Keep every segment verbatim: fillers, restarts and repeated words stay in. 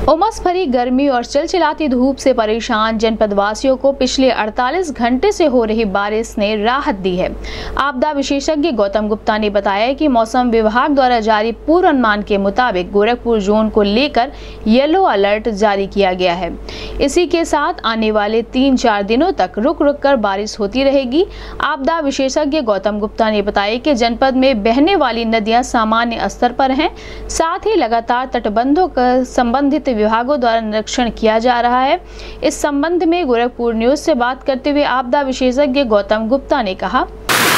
उमस भरी गर्मी और चिलचिलाती धूप से परेशान जनपद वासियों को पिछले अड़तालीस घंटे से हो रही बारिश ने राहत दी है। आपदा विशेषज्ञ गौतम गुप्ता ने बताया कि मौसम विभाग द्वारा जारी पूर्वानुमान के मुताबिक गोरखपुर जोन को लेकर येलो अलर्ट जारी किया गया है। इसी के साथ आने वाले तीन चार दिनों तक रुक रुक कर बारिश होती रहेगी। आपदा विशेषज्ञ गौतम गुप्ता ने बताया कि जनपद में बहने वाली नदियां सामान्य स्तर पर हैं, साथ ही लगातार तटबंधों का संबंधित विभागों द्वारा निरीक्षण किया जा रहा है। इस संबंध में गोरखपुर न्यूज से बात करते हुए आपदा विशेषज्ञ गौतम गुप्ता ने कहा,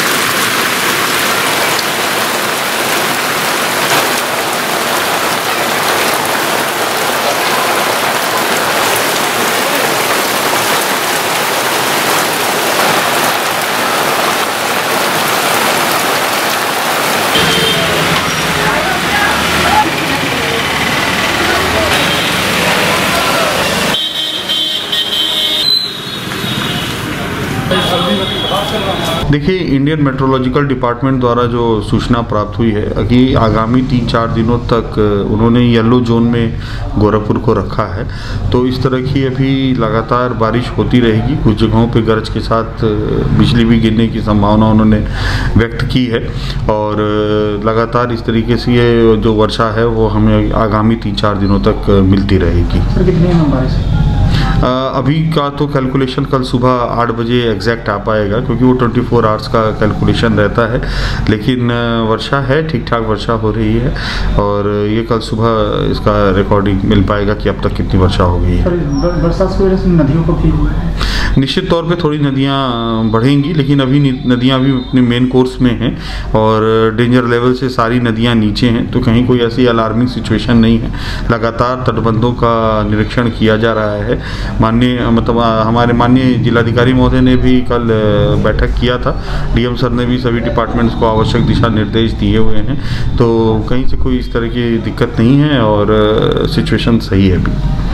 देखिए, इंडियन मेट्रोलॉजिकल डिपार्टमेंट द्वारा जो सूचना प्राप्त हुई है कि आगामी तीन चार दिनों तक उन्होंने येलो जोन में गोरखपुर को रखा है, तो इस तरह की अभी लगातार बारिश होती रहेगी। कुछ जगहों पे गरज के साथ बिजली भी गिरने की संभावना उन्होंने व्यक्त की है और लगातार इस तरीके से ये जो वर्षा है वो हमें आगामी तीन चार दिनों तक मिलती रहेगी। सर, कितनी बारिश है? आ, अभी का तो कैलकुलेशन कल सुबह आठ बजे एग्जैक्ट आ पाएगा, क्योंकि वो चौबीस आवर्स का कैलकुलेशन रहता है, लेकिन वर्षा है, ठीक ठाक वर्षा हो रही है और ये कल सुबह इसका रिकॉर्डिंग मिल पाएगा कि अब तक कितनी वर्षा हो गई है। बरसात की वजह से नदियों को भी निश्चित तौर पे थोड़ी नदियाँ बढ़ेंगी, लेकिन अभी नदियाँ अभी अपने मेन कोर्स में हैं और डेंजर लेवल से सारी नदियाँ नीचे हैं, तो कहीं कोई ऐसी अलार्मिंग सिचुएशन नहीं है। लगातार तटबंधों का निरीक्षण किया जा रहा है। माननीय मतलब हमारे माननीय जिलाधिकारी महोदय ने भी कल बैठक किया था, डीएम सर ने भी सभी डिपार्टमेंट्स को आवश्यक दिशा निर्देश दिए हुए हैं, तो कहीं से कोई इस तरह की दिक्कत नहीं है और सिचुएशन सही है अभी।